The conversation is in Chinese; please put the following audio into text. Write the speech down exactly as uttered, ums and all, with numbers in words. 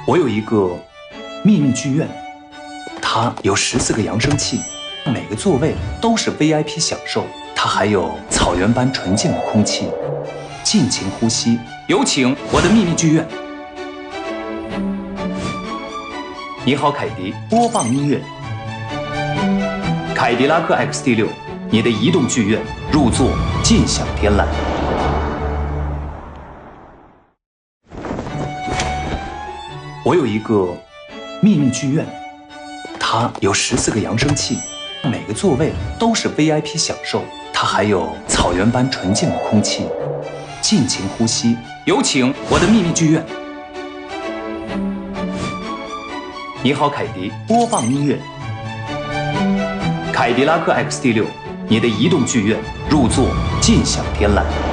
我有一个秘密剧院，它有十四个扬声器，每个座位都是 V I P 享受。它还有草原般纯净的空气，尽情呼吸。有请我的秘密剧院。你好，凯迪，播放音乐。凯迪拉克 X T 六，你的移动剧院，入座尽享天籁。我有一个秘密剧院，它有十四个扬声器，每个座位都是 V I P 享受。它还有草原般纯净的空气，尽情呼吸。有请我的秘密剧院。你好，凯迪，播放音乐。凯迪拉克 X T 六，你的移动剧院，入座尽享天籁。